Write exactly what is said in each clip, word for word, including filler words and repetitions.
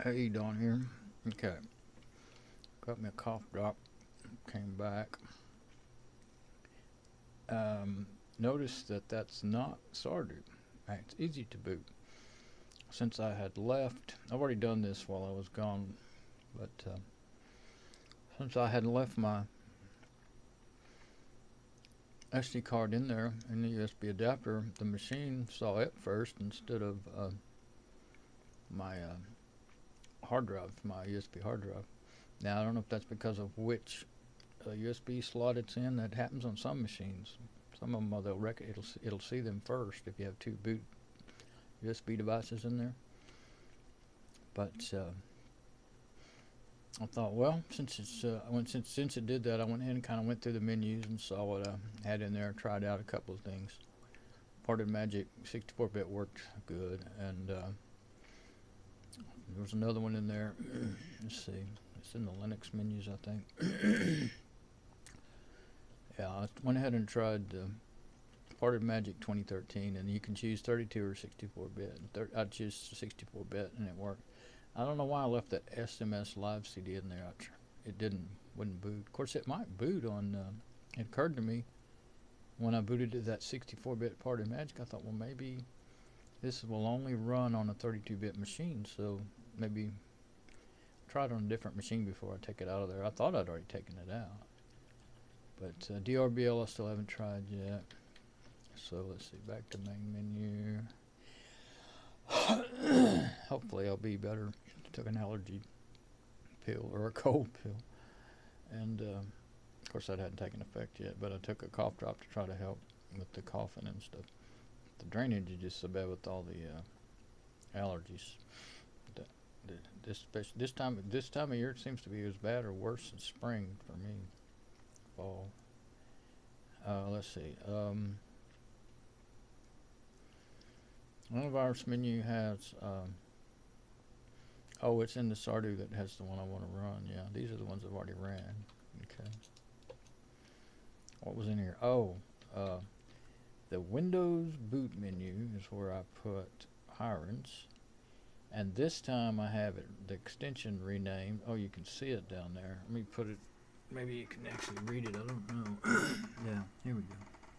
Hey, Don here. Okay, got me a cough drop. Came back. Um, noticed that that's not started. It's easy to boot. Since I had left, I've already done this while I was gone, but uh, since I had left my S D card in there in the U S B adapter, the machine saw it first instead of uh, my uh, hard drive, my U S B hard drive. Now I don't know if that's because of which uh, U S B slot it's in. That happens on some machines. Some of them, uh, they'll rec- it'll it'll see them first if you have two boot U S B devices in there. But uh, I thought, well, since it's uh, I went since since it did that, I went in and kind of went through the menus and saw what I had in there. Tried out a couple of things. Parted Magic sixty-four bit worked good, and uh, there was another one in there. Let's see, it's in the Linux menus, I think. Yeah, I went ahead and tried uh, Parted Magic twenty thirteen, and you can choose thirty-two or sixty-four bit. I chose sixty-four bit, and it worked. I don't know why I left that S M S Live C D in there. It didn't, wouldn't boot. Of course, it might boot on. Uh, it occurred to me when I booted to that sixty-four bit Parted Magic. I thought, well, maybe this will only run on a thirty-two bit machine, so maybe try it on a different machine before I take it out of there. I thought I'd already taken it out, but uh, D R B L I still haven't tried yet. So let's see, back to main menu. Hopefully I'll be better. Took an allergy pill or a cold pill, and uh, of course that hadn't taken effect yet, but I took a cough drop to try to help with the coughing and stuff. The drainage is just so bad with all the uh, allergies. The, the, this this time this time of year it seems to be as bad or worse than spring for me. Fall. Uh, let's see. Um, Antivirus menu has, um, oh, it's in the Sardu that has the one I want to run. Yeah, these are the ones I've already ran. Okay. What was in here? Oh, uh, the Windows boot menu is where I put Hirons. And this time I have it, the extension renamed. Oh, you can see it down there. Let me put it, maybe you can actually read it. I don't know. Yeah, here we go.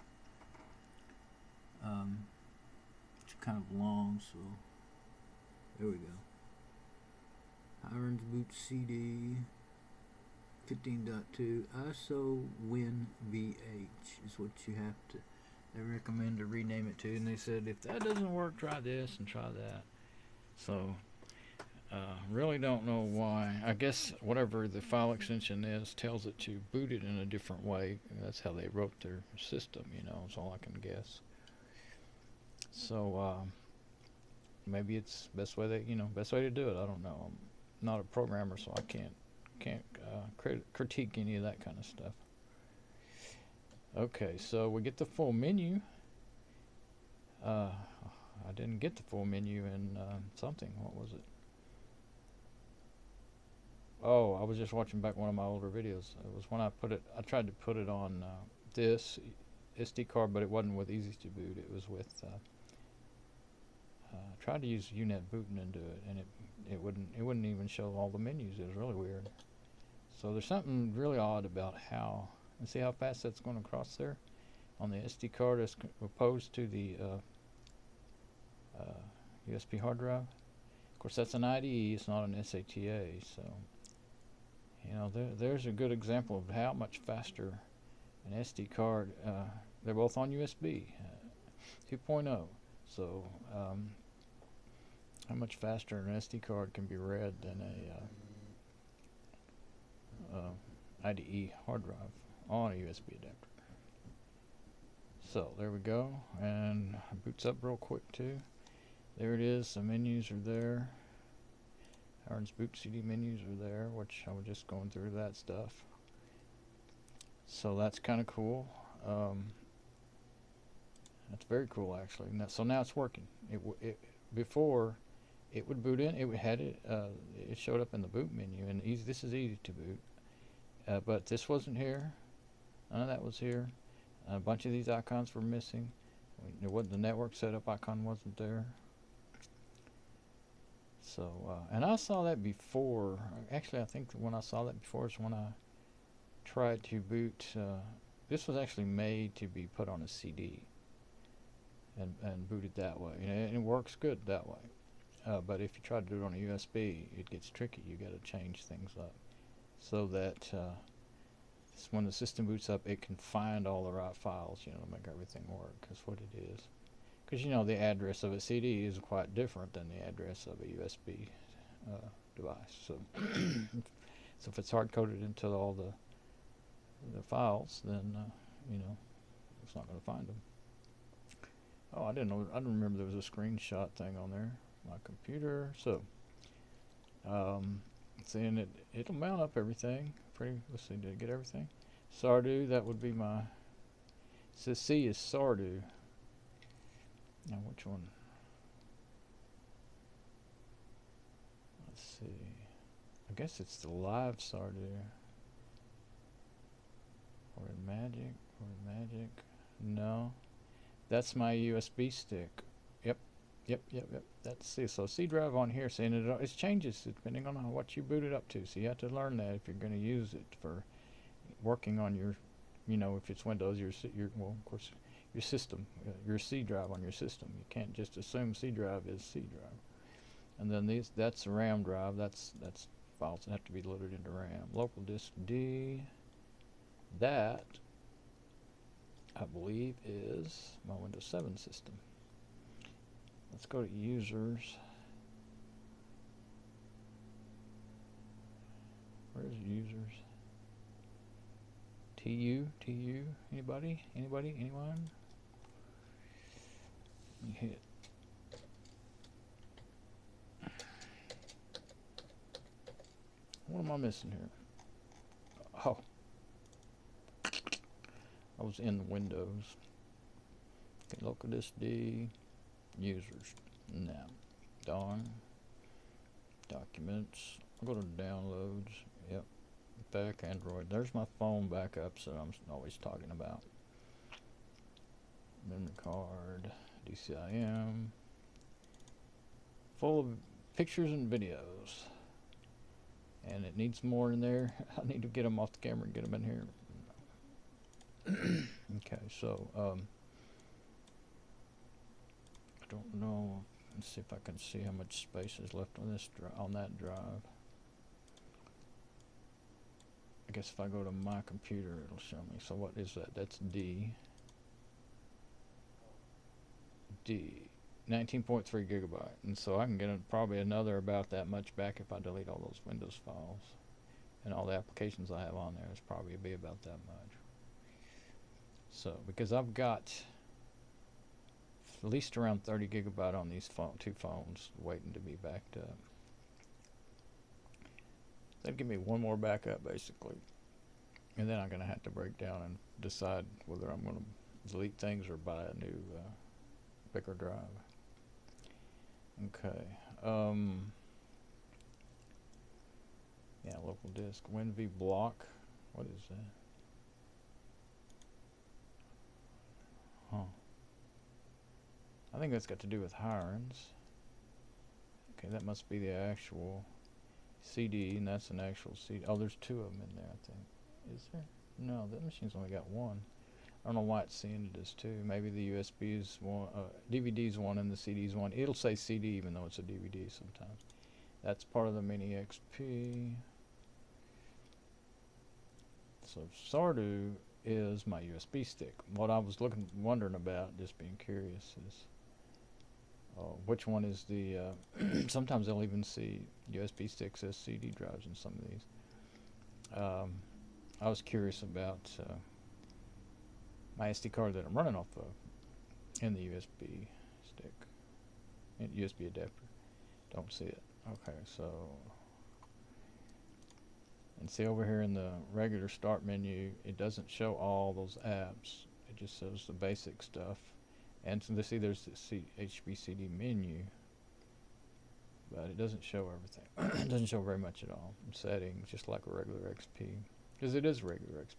Um, kind of long, so there we go. Hirons boot C D fifteen point two I S O Win V H is what you have to, they recommend to rename it to, and they said if that doesn't work, try this and try that. So uh, really don't know why. I guess whatever the file extension is tells it to boot it in a different way. That's how they wrote their system, you know, is all I can guess. So uh, maybe it's best way that you know best way to do it. I don't know. I'm not a programmer, so I can't can't uh, crit critique any of that kind of stuff. Okay, so we get the full menu. Uh, I didn't get the full menu in uh, something. What was it? Oh, I was just watching back one of my older videos. It was when I put it. I tried to put it on uh, this S D card, but it wasn't with Easy to Boot. It was with. Uh, Uh, tried to use U net booting into it, and it it wouldn't it wouldn't even show all the menus. It was really weird. So there's something really odd about how, and see how fast that's going across there on the S D card as opposed to the uh, uh, U S B hard drive. Of course, that's an I D E. It's not an S A T A. So you know there there's a good example of how much faster an S D card. Uh, they're both on U S B uh, two point oh. So um, how much faster an S D card can be read than a uh, uh, I D E hard drive on a U S B adapter. So there we go, and it boots up real quick too. There it is. The menus are there. Hirons boot C D menus are there, which I was just going through that stuff. So that's kind of cool. Um, That's very cool, actually. Now, so now it's working. It, it before it would boot in. It had it. Uh, it showed up in the boot menu, and easy. This is easy to boot. Uh, but this wasn't here. None of that was here. A bunch of these icons were missing. It wasn't, the network setup icon wasn't there. So, uh, and I saw that before. Actually, I think when I saw that before is when I tried to boot. Uh, this was actually made to be put on a C D and, and booted that way. And it, it works good that way. Uh, but if you try to do it on a U S B, it gets tricky. You got to change things up so that uh, when the system boots up, it can find all the right files, you know, to make everything work. That's what it is. Because, you know, the address of a C D is quite different than the address of a U S B uh, device. So, so if it's hard-coded into all the the files, then, uh, you know, it's not going to find them. Oh, I didn't know. I didn't remember there was a screenshot thing on there. My computer. So, um, seeing it, it'll mount up everything. Pretty. Let's see. Did it get everything? Sardu. That would be my. It says C is Sardu. Now, which one? Let's see. I guess it's the live Sardu. Or in Magic. Or in Magic. No. That's my U S B stick. Yep. Yep, yep, yep. That's C. So C drive on here, saying it, it changes depending on what you boot it up to. So you have to learn that if you're going to use it for working on your, you know, if it's Windows, your, your well, of course, your system, uh, your C drive on your system. You can't just assume C drive is C drive. And then these, that's RAM drive. That's that's files that have to be loaded into RAM. Local disk D. That, I believe, is my Windows seven system. Let's go to users. Where's users? T U, T U, anybody? Anybody? Anyone? Let me hit. What am I missing here? Oh. I was in Windows. Okay, local disk D. Users. Now, Don. Documents. I'll go to downloads. Yep. Back Android. There's my phone backups that I'm always talking about. Memory card. D C I M. Full of pictures and videos. And it needs more in there. I need to get them off the camera and get them in here. Okay, so, um, I don't know. Let's see if I can see how much space is left on this dri on that drive. I guess if I go to my computer, it'll show me. So what is that? That's D. D. nineteen point three gigabyte. And so I can get a, probably another about that much back if I delete all those Windows files. And all the applications I have on there, it's probably be about that much. So, because I've got at least around thirty gigabyte on these phone, two phones waiting to be backed up. That'd give me one more backup basically. And then I'm going to have to break down and decide whether I'm going to delete things or buy a new uh, bigger drive. Okay. Um, yeah, local disk. WinV block. What is that? Huh. I think that's got to do with hirings. Okay, that must be the actual C D, and that's an actual C D. Oh, there's two of them in there, I think. Is there? No, that machine's only got one. I don't know why it's saying it is two. Maybe the U S B is one, uh, D V D's one, and the C D's one. It'll say C D even though it's a D V D sometimes. That's part of the Mini X P. So Sardu is my U S B stick. What I was looking, wondering about, just being curious, is uh, which one is the. Uh, sometimes they'll even see U S B sticks as C D drives in some of these. Um, I was curious about uh, my S D card that I'm running off of, and the U S B stick, and U S B adapter. Don't see it. Okay, so. And see over here in the regular start menu, it doesn't show all those apps. It just shows the basic stuff. And so see there's the C H B C D menu, but it doesn't show everything. It doesn't show very much at all. Settings, just like a regular X P, because it is a regular X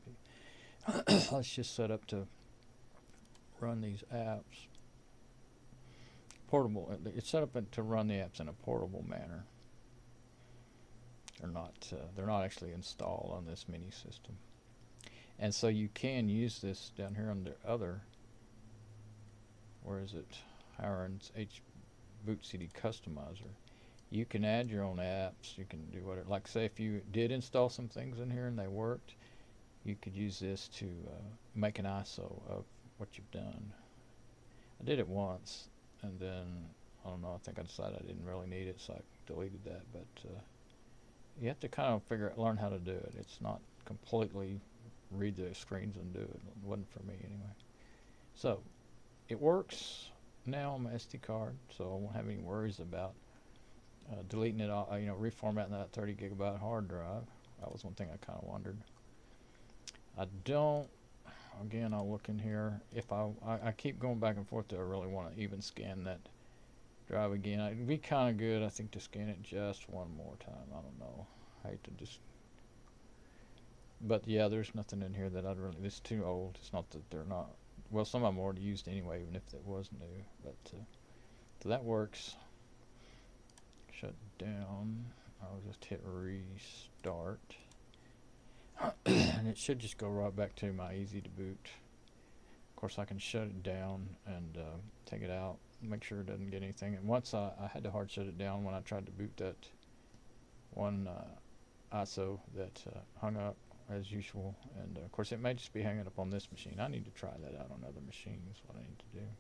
P. Let's just set up to run these apps. portable. It's set up to run the apps in a portable manner. They're not. Uh, they're not actually installed on this mini system, and so you can use this down here under other. Where is it? Hiren's H Boot C D Customizer. You can add your own apps. You can do whatever. Like say if you did install some things in here and they worked, you could use this to uh, make an I S O of what you've done. I did it once, and then I don't know. I think I decided I didn't really need it, so I deleted that. But uh, you have to kind of figure out, learn how to do it. It's not completely read the screens and do it. It wasn't for me anyway. So it works now on my S D card, so I won't have any worries about uh, deleting it all, uh, you know, reformatting that thirty gigabyte hard drive. That was one thing I kind of wondered. I don't, again, I'll look in here. If I, I, I keep going back and forth, do I really want to even scan that drive again? It'd be kind of good, I think, to scan it just one more time. I don't know. I hate to just, but yeah, there's nothing in here that I'd really, it's too old. It's not that they're not, well, some of them are already used anyway, even if it was new. But uh, so that works. Shut down. I'll just hit restart. And it should just go right back to my easy to boot. Of course, I can shut it down and uh, take it out, make sure it doesn't get anything. And once I, I had to hard shut it down when I tried to boot that one uh, I S O that uh, hung up as usual. And uh, of course, it may just be hanging up on this machine. I need to try that out on other machines. What I need to do.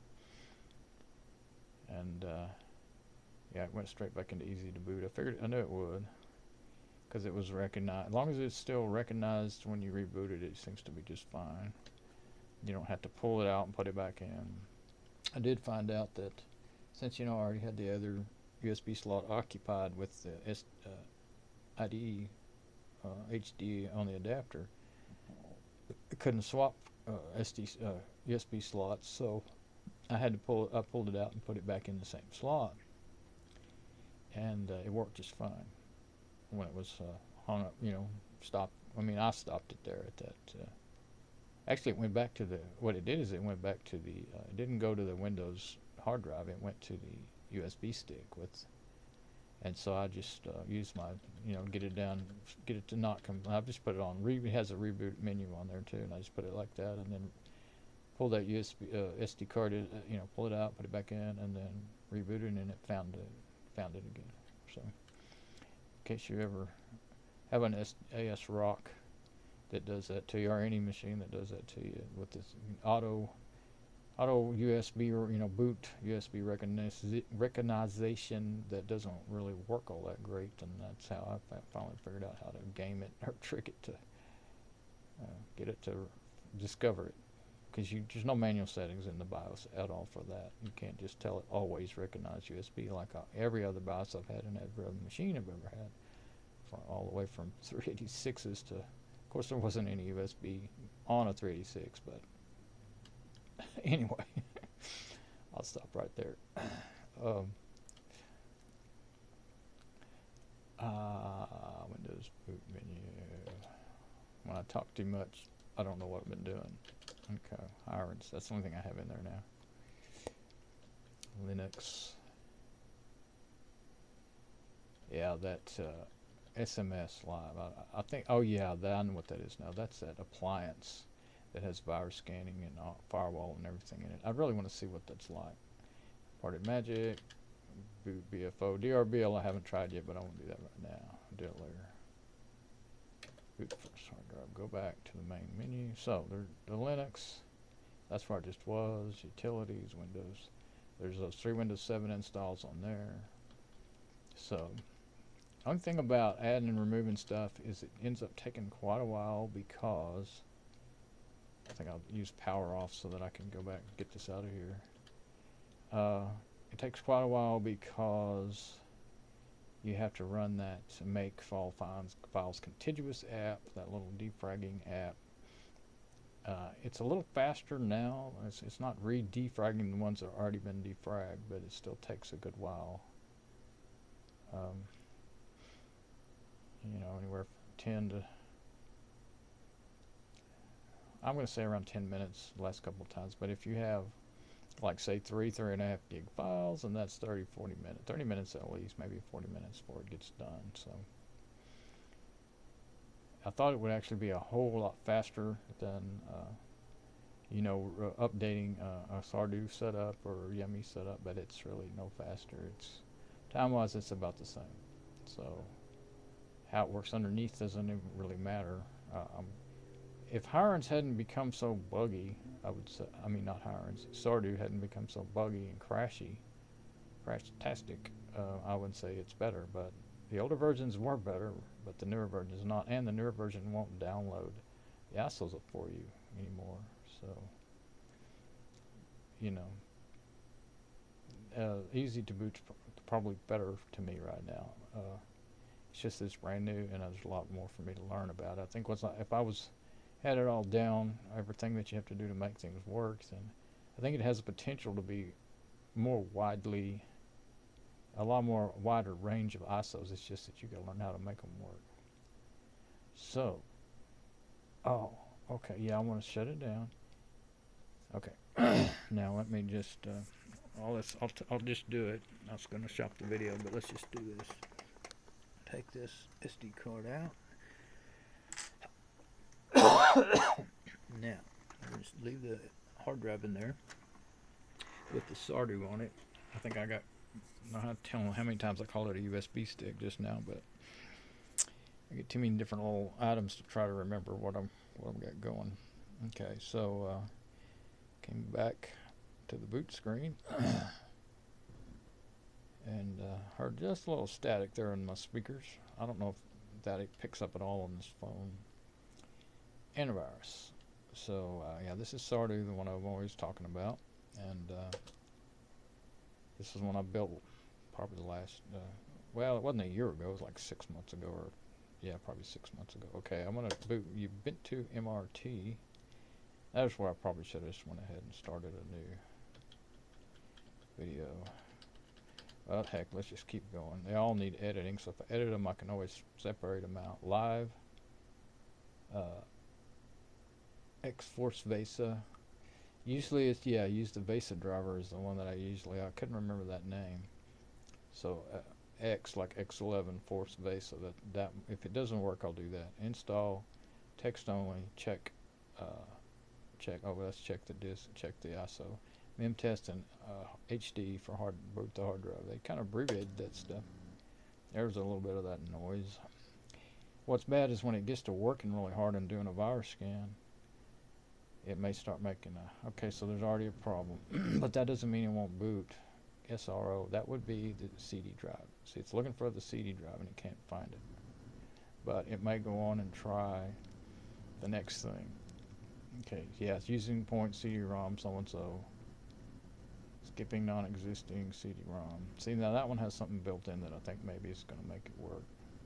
And uh, yeah, it went straight back into easy to boot. I figured, I knew it would, because it was recognized. As long as it's still recognized when you reboot it, it seems to be just fine. You don't have to pull it out and put it back in. I did find out that since, you know, I already had the other U S B slot occupied with the S, uh, I D E uh, H D on the adapter, I couldn't swap uh, S D uh, U S B slots, so I had to pull. I pulled it out and put it back in the same slot, and uh, it worked just fine when it was uh, hung up. You know, stopped. I mean, I stopped it there at that. Uh, actually, it went back to the. What it did is it went back to the. Uh, it didn't go to the Windows hard drive. It went to the U S B stick with. And so I just uh, used my, you know, get it down, get it to not come. I just put it on. Re it has a reboot menu on there too, and I just put it like that, and then pull that U S B uh, S D card, uh, you know, pull it out, put it back in, and then reboot it, and it found it, found it again. So, in case you ever have an A S Rock that does that to you, or any machine that does that to you with this auto. Auto U S B, or you know, boot U S B recogniz recognition that doesn't really work all that great, and that's how I finally figured out how to game it or trick it to uh, get it to discover it. Because you there's no manual settings in the BIOS at all for that. You can't just tell it always recognize U S B like uh, every other BIOS I've had in every other machine I've ever had, for all the way from three eighty-sixes to, of course, there wasn't any U S B on a three eighty-six, but. Anyway, I'll stop right there. Um, uh, Windows boot menu. When I talk too much, I don't know what I've been doing. Okay, Irons. That's the only thing I have in there now. Linux. Yeah, that uh, S M S Live. I, I think. Oh yeah, that, I know what that is now. That's that appliance that has virus scanning and uh, firewall and everything in it. I really want to see what that's like. Parted Magic, boot B F O, D R B L I haven't tried yet, but I won't do that right now. I'll do it later. Boot first hard drive. Go back to the main menu. So there's the Linux. That's where it just was. Utilities, Windows. There's those three Windows seven installs on there. So the only thing about adding and removing stuff is it ends up taking quite a while, because I think I'll use power off so that I can go back and get this out of here. Uh, it takes quite a while because you have to run that to make file files, files contiguous app, that little defragging app. Uh, it's a little faster now. It's, it's not re-defragging the ones that have already been defragged, but it still takes a good while. Um, you know, anywhere from ten to I'm going to say around ten minutes the last couple of times, but if you have like say three, three and a half gig files, and that's thirty, forty minutes, thirty minutes at least, maybe forty minutes before it gets done. So I thought it would actually be a whole lot faster than, uh, you know, uh, updating uh, a Sardu setup or Yummy setup, but it's really no faster. It's time-wise, it's about the same. So how it works underneath doesn't even really matter. Uh, um, if Hirons hadn't become so buggy, I would say, I mean not Hirons, Sardu hadn't become so buggy and crashy, crash-tastic, uh, I would say it's better. But the older versions were better, but the newer version is not, and the newer version won't download the I S Os for you anymore. So, you know, uh, easy to boot's probably better to me right now. Uh, it's just it's brand new, and there's a lot more for me to learn about. I think what's if I was had it all down, everything that you have to do to make things work, then I think it has the potential to be more widely, a lot more wider range of I S Os. It's just that you got to learn how to make them work. So, oh, okay, yeah, I want to shut it down. Okay, now let me just, uh, all this, I'll, t I'll just do it. I was going to stop the video, but let's just do this. Take this S D card out. Now, I'll just leave the hard drive in there with the Sardu on it. I think I got, I don't know how to tell how many times I called it a U S B stick just now, but I get too many different little items to try to remember what I'm what I've got going. Okay, so uh, came back to the boot screen and uh, heard just a little static there in my speakers. I don't know if that it picks up at all on this phone. Antivirus. So uh, yeah, this is Sardu, the one I'm always talking about, and uh, this is one I built probably the last. Uh, well, it wasn't a year ago. It was like six months ago, or yeah, probably six months ago. Okay, I'm gonna boot you bit to M R T. That's where I probably should have just went ahead and started a new video. Well, heck, let's just keep going. They all need editing, so if I edit them, I can always separate them out. Live. Uh, X-Force Vesa. Usually it's, yeah, I use the Vesa driver is the one that I usually, I couldn't remember that name. So uh, X, like X eleven Force Vesa, that, that, if it doesn't work, I'll do that. Install, text only, check, uh, check, oh, let's check the disk, check the I S O. Mem test and uh, H D for hard, boot the hard drive. They kind of abbreviated that stuff. There's a little bit of that noise. What's bad is when it gets to working really hard and doing a virus scan, it may start making a, okay, so there's already a problem. But that doesn't mean it won't boot. S R O, that would be the C D drive. See, it's looking for the C D drive and it can't find it. But it may go on and try the next thing. Okay, yeah, it's using point C D ROM so-and-so. Skipping non-existing C D ROM. See, now that one has something built in that I think maybe is going to make it work.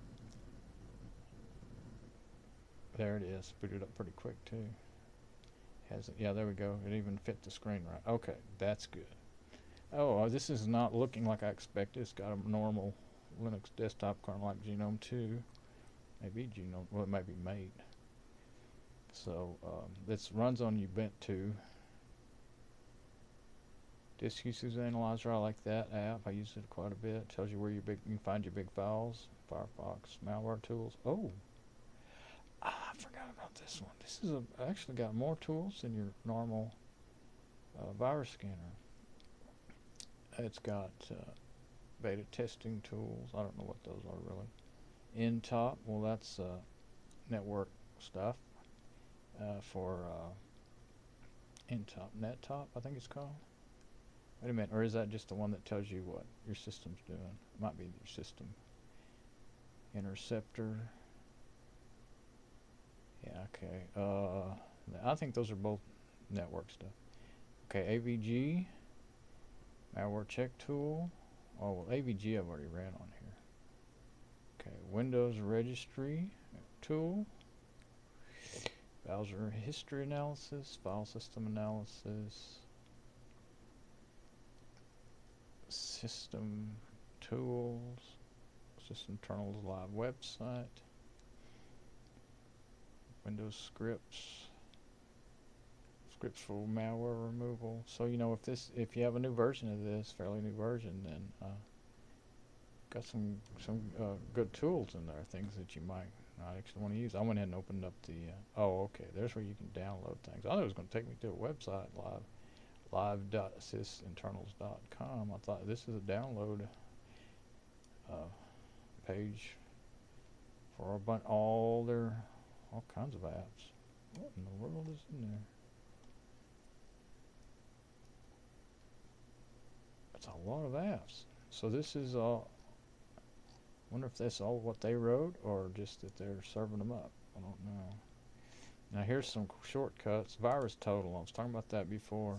There it is. Booted up pretty quick too. Has it? Yeah, there we go. It even fit the screen right. Okay, that's good. Oh, this is not looking like I expected. It's got a normal Linux desktop kernel like Genome two. Maybe Genome. Well, it might be Mate. So um, this runs on Ubuntu. Disk usage analyzer. I like that app. I use it quite a bit. Tells you where your big. You can find your big files. Firefox malware tools. Oh. Ah, I forgot about this one. This is a, actually got more tools than your normal uh, virus scanner. It's got uh, beta testing tools. I don't know what those are really. N top, well that's uh, network stuff uh, for uh, N top, Net top I think it's called. Wait a minute, or is that just the one that tells you what your system's doing? It might be your system. Interceptor. Yeah, okay. Uh, I think those are both network stuff. Okay, A V G, malware check tool. Oh, well, A V G I've already ran on here. Okay, Windows registry tool. Browser history analysis, file system analysis, system tools, system internals live website. Windows scripts, scripts for malware removal. So you know if this, if you have a new version of this, fairly new version, then uh, got some some uh, good tools in there, things that you might not actually want to use. I went ahead and opened up the. Uh, oh, okay. There's where you can download things. I thought it was going to take me to a website, live live dot sysinternals dot com. I thought this is a download uh, page for a bunch, all their, all kinds of apps. What in the world is in there? That's a lot of apps. So this is all. Wonder if that's all what they wrote, or just that they're serving them up. I don't know. Now here's some shortcuts. Virus total. I was talking about that before.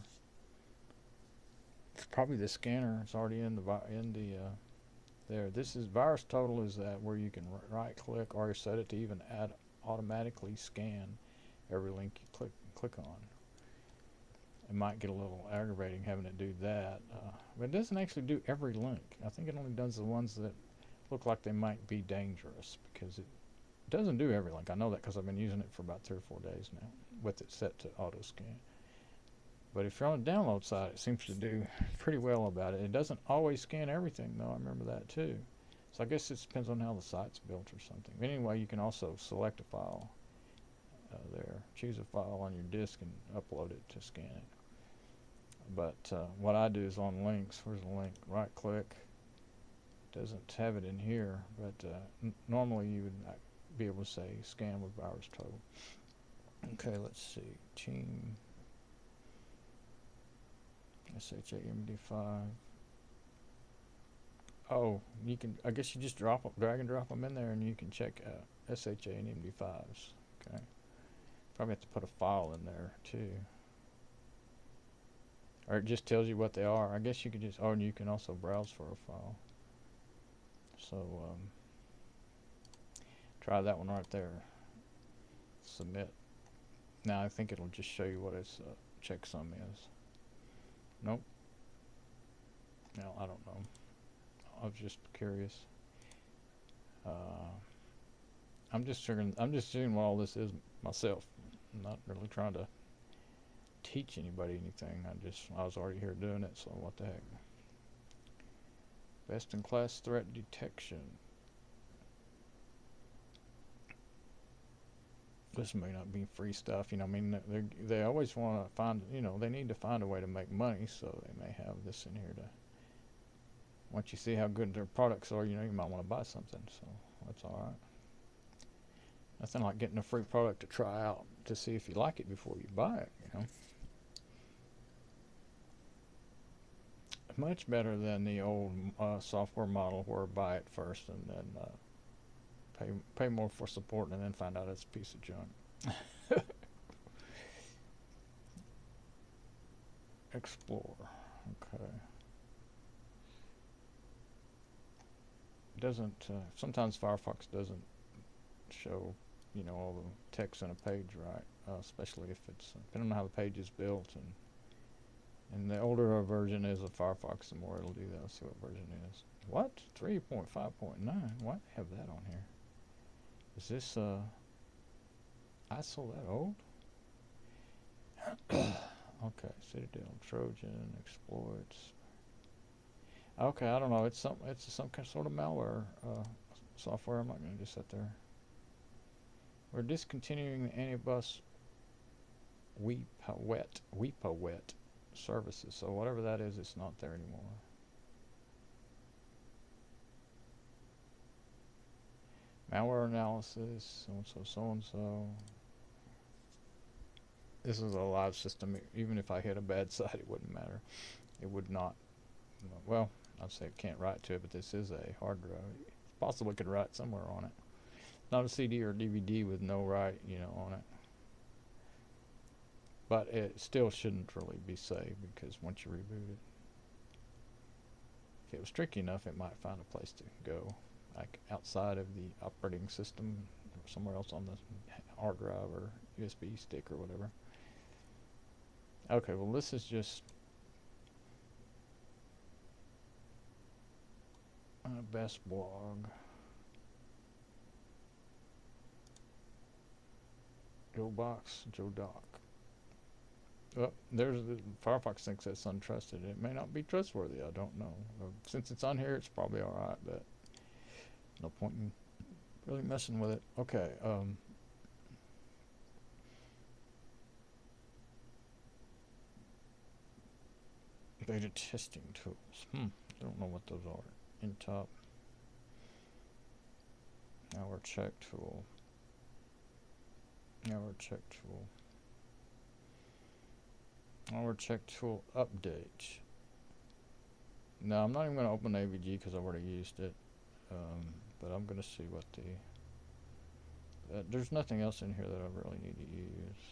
It's probably the scanner. It's already in the vi in the uh, there. This is virus total. Is that where you can right click or set it to even add automatically scan every link you click click on. It might get a little aggravating having it do that, uh, but it doesn't actually do every link. I think it only does the ones that look like they might be dangerous, because it doesn't do every link. I know that because I've been using it for about three or four days now with it set to auto scan. But if you're on a download site, it seems to do pretty well about it. It doesn't always scan everything though. I remember that too. So I guess it depends on how the site's built or something. But anyway, you can also select a file uh, there, choose a file on your disk and upload it to scan it. But uh, what I do is on links. Where's the link? Right click. Doesn't have it in here, but uh, n normally you would uh, be able to say scan with virus total. Okay, let's see. Team S H A M D five. Oh, you can. I guess you just drop them, drag and drop them in there, and you can check uh, S H A and M D fives. Okay. Probably have to put a file in there too, or it just tells you what they are. I guess you could just. Oh, and you can also browse for a file. So um, try that one right there. Submit. Now I think it'll just show you what its uh, checksum is. Nope. No, I don't know. I was just curious. Uh, I'm just figuring. I'm just seeing what all this is myself. I'm not really trying to teach anybody anything. I just I was already here doing it. So what the heck. Best in class threat detection. This may not be free stuff, you know. I mean, they they always want to find, you know, they need to find a way to make money, so they may have this in here to. Once you see how good their products are, you know, you might want to buy something. So that's all right. Nothing like getting a free product to try out to see if you like it before you buy it, you know. Much better than the old uh, software model where buy it first and then uh, pay pay more for support and then find out it's a piece of junk. Explore. Okay. Doesn't uh, sometimes Firefox doesn't show, you know, all the text on a page right, uh, especially if it's uh, depending on how the page is built. And And the older a version is of Firefox, the more it'll do that. Let's see what version it is. What? three point five point nine? Why do they have that on here? Is this, uh, I S O that old? Okay, Citadel, Trojan, exploits. Okay, I don't know. It's some, it's some kind of sort of malware uh, software. I'm not going to just sit there. We're discontinuing the Anibus WePawet, WePawet services. So whatever that is, it's not there anymore. Malware analysis, so and so, so and so. This is a live system. Even if I hit a bad site, it wouldn't matter. It would not. Well, I'd say it can't write to it, but this is a hard drive. It's possible it could write somewhere on it. Not a C D or D V D with no write, you know, on it. But it still shouldn't really be saved because once you reboot it, if it was tricky enough, it might find a place to go, like outside of the operating system, or somewhere else on the hard drive or U S B stick or whatever. Okay, well this is just uh, best blog. Joe Box, Joe Doc. Well, there's the Firefox thinks it's untrusted. It may not be trustworthy. I don't know. Uh, since it's on here, it's probably all right, but no point in really messing with it. Okay. Um, beta testing tools. Hmm. I don't know what those are. In top. Our check tool. Our check tool. Our check tool update. No, I'm not even going to open A V G because I've already used it. Um, but I'm going to see what the... Uh, there's nothing else in here that I really need to use.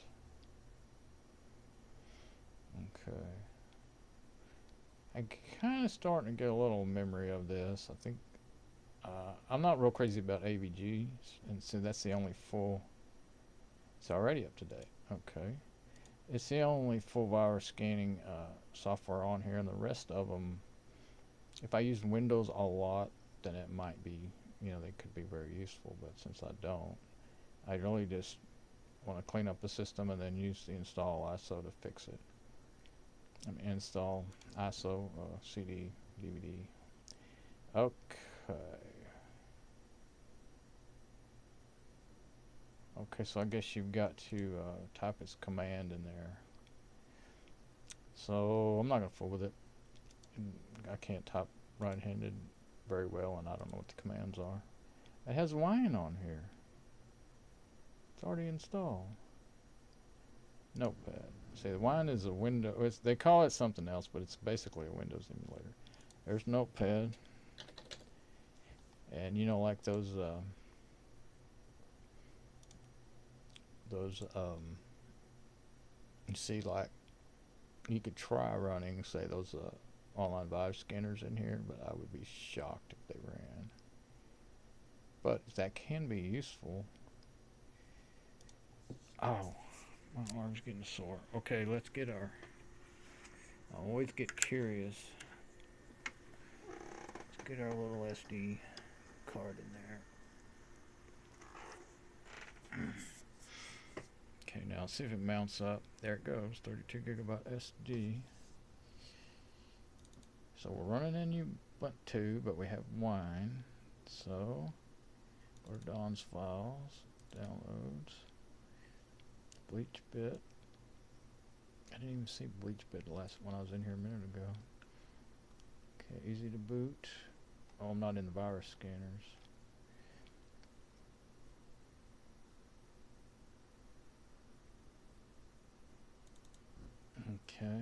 Okay. I'm kind of starting to get a little memory of this. I think... Uh, I'm not real crazy about A V Gs, and so that's the only full... It's already up to date. Okay. It's the only full virus scanning uh, software on here, and the rest of them, if I use Windows a lot, then it might be, you know, they could be very useful, but since I don't, I really just want to clean up the system and then use the install I S O to fix it. I mean, install I S O, uh, C D, D V D. Okay. Okay, so I guess you've got to uh, type its command in there. So I'm not going to fool with it. I can't type right-handed very well, and I don't know what the commands are. It has Wine on here. It's already installed. Notepad. See, the Wine is a window. It's, they call it something else, but it's basically a Windows emulator. There's Notepad. And you know, like those... Uh, those um you see, like you could try running say those uh, online virus scanners in here, but I would be shocked if they ran. But that can be useful. Oh, my arm's getting sore. Okay, let's get our... I always get curious. Let's get our little S D card in there. Okay, now see if it mounts up. There it goes, thirty-two gigabyte S D. So we're running in U two, but we have Wine. So, go to Don's files, downloads, bleach bit. I didn't even see bleach bit the last one I was in here a minute ago. Okay, easy to boot. Oh, I'm not in the virus scanners. Okay.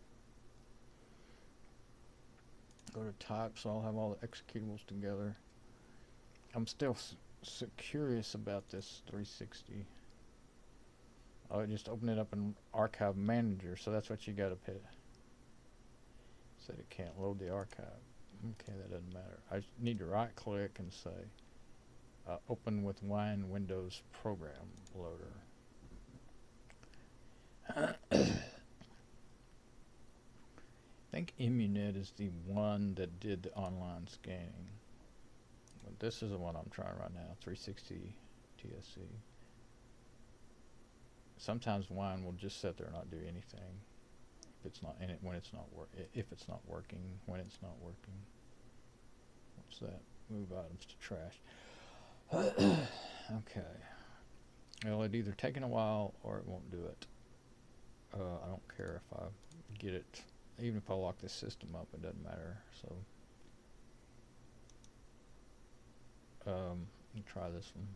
Go to type, so I'll have all the executables together. I'm still s s curious about this three sixty. Oh, just open it up in Archive Manager, so that's what you gotta pick. Said it can't load the archive. Okay, that doesn't matter. I just need to right click and say uh, open with Wine Windows Program Loader. I think Immunet is the one that did the online scanning. But this is the one I'm trying right now, three sixty T S C. Sometimes Wine will just sit there and not do anything if it's not in it when it's not work if it's not working when it's not working. What's that? Move items to trash. Okay. Well, it either taking a while or it won't do it. Uh, I don't care if I get it. Even if I lock this system up, it doesn't matter. So, um, let me try this one.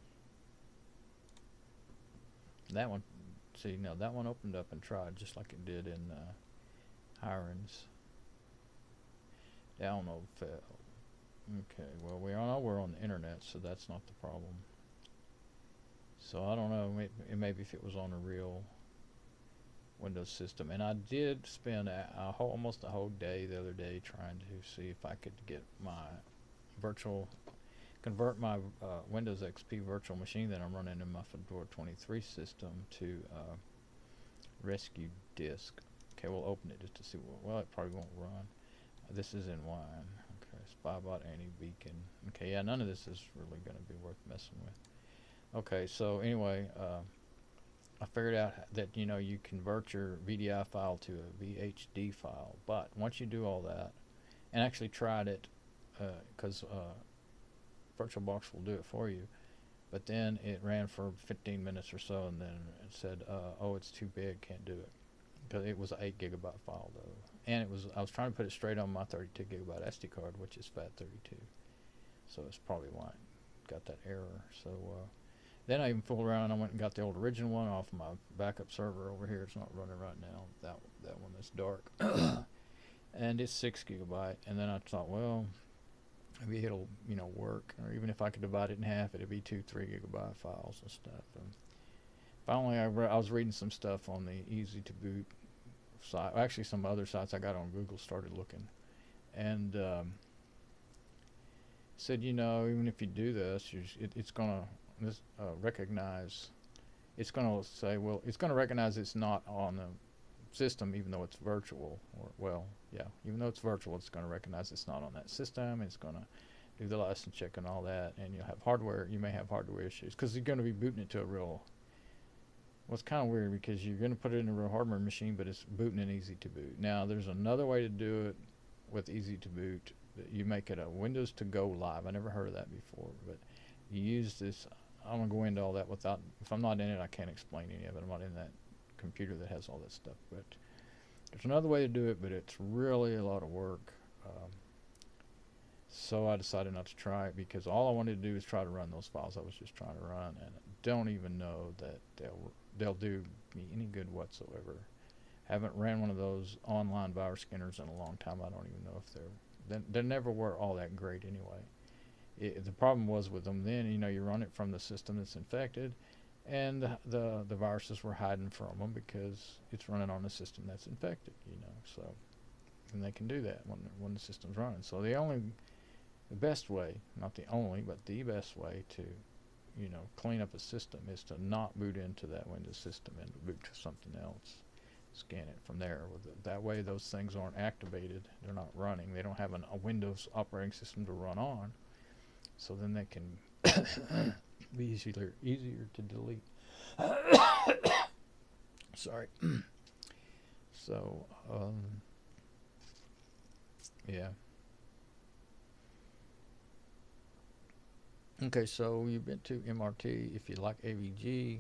That one, see, now that one opened up and tried just like it did in uh, Hiren's. Download failed. Okay, well, we all know we're on the internet, so that's not the problem. So I don't know, maybe, maybe if it was on a real Windows system. And I did spend a, a whole, almost a whole day the other day trying to see if I could get my virtual, convert my uh, Windows X P virtual machine that I'm running in my Fedora twenty-three system to uh, rescue disk. Okay, we'll open it just to see what, well, it probably won't run. Uh, this is in Wine. Okay, Spybot, Anti-Beacon. Okay, yeah, none of this is really going to be worth messing with. Okay, so anyway, uh, I figured out that you know you convert your V D I file to a V H D file, but once you do all that, and actually tried it, because uh, uh, VirtualBox will do it for you, but then it ran for fifteen minutes or so, and then it said, uh, "Oh, it's too big, can't do it," because it was an eight gigabyte file though, and it was I was trying to put it straight on my thirty-two gigabyte S D card, which is FAT thirty-two, so it's probably why it got that error. So. Uh, Then I even fooled around. I went and got the old original one off my backup server over here. It's not running right now. That that one that's dark, and it's six gigabyte. And then I thought, well, maybe it'll you know work, or even if I could divide it in half, it'd be two three gigabyte files and stuff. And finally, I re I was reading some stuff on the Easy to Boot site. Actually, some other sites I got on Google. Started looking, and um, said, you know, even if you do this, you're, it, it's gonna this uh, recognize it's going to say, well, it's going to recognize it's not on the system, even though it's virtual, or well yeah even though it's virtual, it's going to recognize it's not on that system. It's going to do the license check and all that, and you'll have hardware you may have hardware issues because you're going to be booting it to a real well, it's kind of weird because you're going to put it in a real hardware machine, but it's booting in Easy to Boot. Now there's another way to do it with Easy to Boot. You make it a Windows to Go Live. I never heard of that before, but you use this. I'm going to go into all that without, if I'm not in it, I can't explain any of it. I'm not in that computer that has all that stuff. But there's another way to do it, but it's really a lot of work. Um, so I decided not to try it because all I wanted to do is try to run those files I was just trying to run, and I don't even know that they'll, they'll do me any good whatsoever. Haven't ran one of those online virus scanners in a long time. I don't even know if they're, they, they never were all that great anyway. It, the problem was with them then, you know, you run it from the system that's infected, and the, the the viruses were hiding from them because it's running on the system that's infected, you know. So, and they can do that when when the system's running. So the only, the best way, not the only, but the best way to, you know, clean up a system is to not boot into that Windows system and to boot to something else. Scan it from there. That way, those things aren't activated. They're not running. They don't have an, a Windows operating system to run on. So then they can be easier easier to delete. Sorry. So um, yeah. Okay, so you've been to M R T. If you like A V G,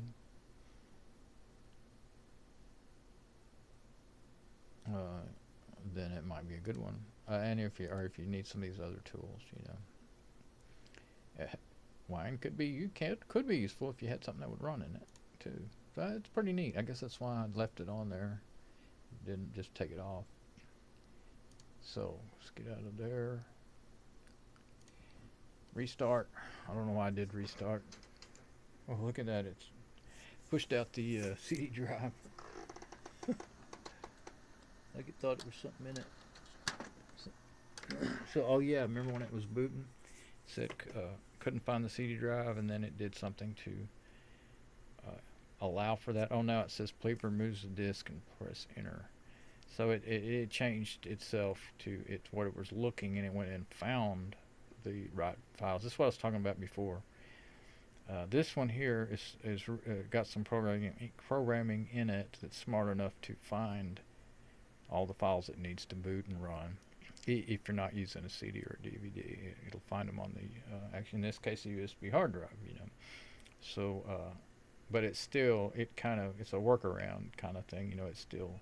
uh, then it might be a good one. Uh, and if you or if you need some of these other tools, you know. Uh, wine could be you can could be useful if you had something that would run in it too. So it's pretty neat. I guess that's why I left it on there. Didn't just take it off. So let's get out of there. Restart. I don't know why I did restart. Oh, look at that! It's pushed out the uh, C D drive. Like it thought it was something in it. So, so oh yeah, remember when it was booting? It said uh, couldn't find the C D drive, and then it did something to uh, allow for that. Oh, now it says please remove the disk and press enter. So it, it, it changed itself to it what it was looking, and it went and found the right files. This is what I was talking about before. Uh, this one here is is uh, got some programming programming in it that's smart enough to find all the files it needs to boot and run. If you're not using a C D or a D V D, it'll find them on the, uh, actually in this case, a U S B hard drive, you know. So, uh, but it's still, it kind of, it's a workaround kind of thing, you know. It's still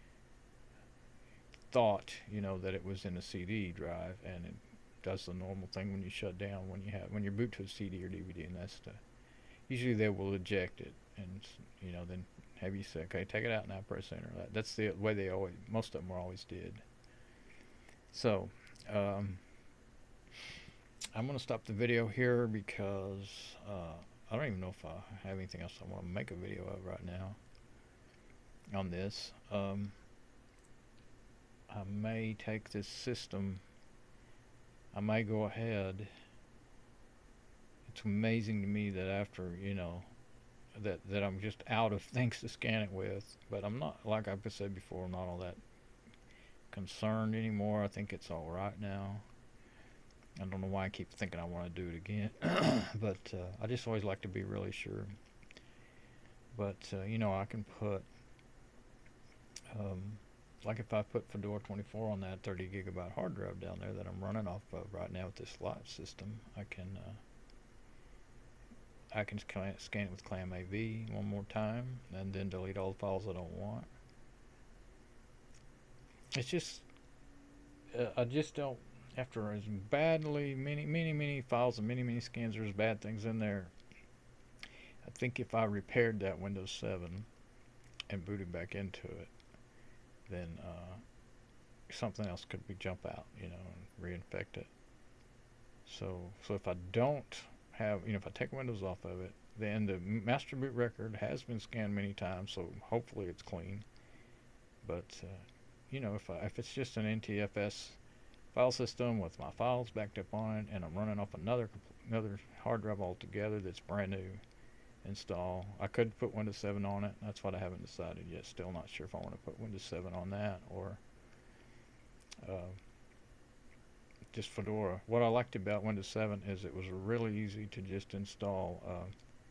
thought, you know, that it was in a C D drive, and it does the normal thing when you shut down, when you have, when you boot to a C D or D V D, and that's the, usually they will eject it, and, you know, then have you say, okay, take it out now, press enter. That, that's the way they always, most of them were always did. So, um, I'm going to stop the video here because uh, I don't even know if I have anything else I want to make a video of right now on this. Um, I may take this system, I may go ahead. It's amazing to me that after, you know, that, that I'm just out of things to scan it with, but I'm not, like I've said before, I'm not all that concerned anymore. I think it's all right now. I don't know why I keep thinking I want to do it again, but uh, I just always like to be really sure. But uh, you know, I can put um, like if I put Fedora twenty-four on that thirty gigabyte hard drive down there that I'm running off of right now with this live system, I can uh, I can scan it with ClamAV one more time and then delete all the files I don't want. It's just uh, I just don't, after as badly many many many files and many many scans, there's bad things in there. I think if I repaired that Windows seven and booted back into it, then uh, something else could be jump out, you know, and reinfect it. So so if I don't have, you know, if I take Windows off of it, then the master boot record has been scanned many times, so hopefully it's clean. But uh, you know, if I, if it's just an N T F S file system with my files backed up on it, and I'm running off another another hard drive altogether that's brand new install, I could put Windows seven on it. That's what I haven't decided yet. Still not sure if I want to put Windows seven on that or uh, just Fedora. What I liked about Windows seven is it was really easy to just install. Uh,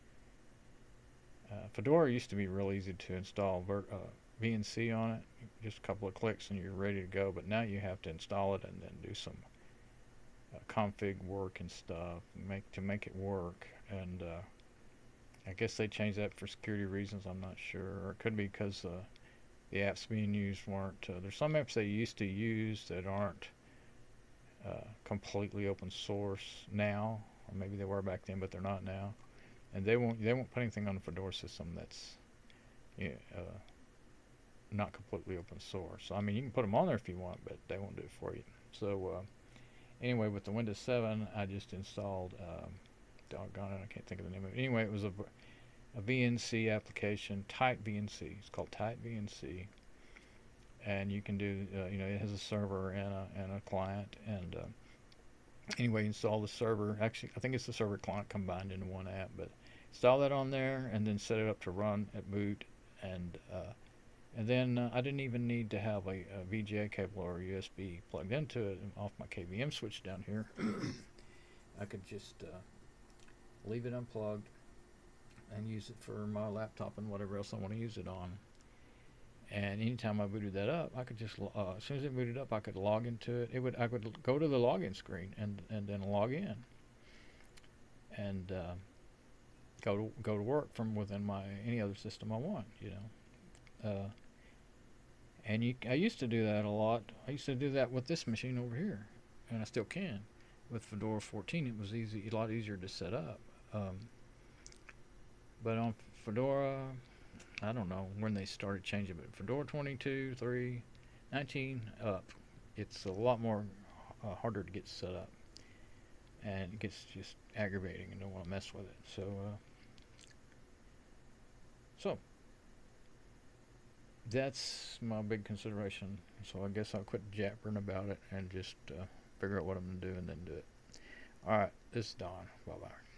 uh, Fedora used to be real easy to install Ver uh, V N C on it. Just a couple of clicks and you're ready to go. But now you have to install it and then do some uh, config work and stuff make to make it work. And uh, I guess they changed that for security reasons. I'm not sure. Or it could be because uh, the apps being used weren't. Uh, there's some apps they used to use that aren't uh, completely open source now, or maybe they were back then, but they're not now. And they won't they won't put anything on the Fedora system that's you know, uh, not completely open source. So, I mean, you can put them on there if you want, but they won't do it for you. So uh, anyway, with the Windows seven, I just installed. Um, doggone it, I can't think of the name of it. Anyway, it was a a V N C application, Tight V N C. It's called Tight V N C, and you can do, uh, you know, it has a server and a and a client. And uh, anyway, install the server. Actually, I think it's the server client combined into one app. But install that on there, and then set it up to run at boot. And uh, and then uh, I didn't even need to have a, a V G A cable or a U S B plugged into it off my K V M switch down here. I could just uh, leave it unplugged and use it for my laptop and whatever else I want to use it on. And anytime I booted that up, I could just uh, as soon as it booted up, I could log into it. It would I would go to the login screen and and then log in and uh, go to go to work from within my any other system I want. You know, uh, and you I used to do that a lot. I used to do that with this machine over here, and I still can. With Fedora fourteen, it was easy, a lot easier to set up. Um, but on Fedora, I don't know when they started changing, but Fedora twenty-two, three, nineteen up, it's a lot more uh, harder to get set up, and it gets just aggravating and don't want to mess with it. So, uh, so that's my big consideration. So I guess I'll quit jabbering about it and just uh, figure out what I'm gonna do and then do it. All right, this is Don. Bye bye.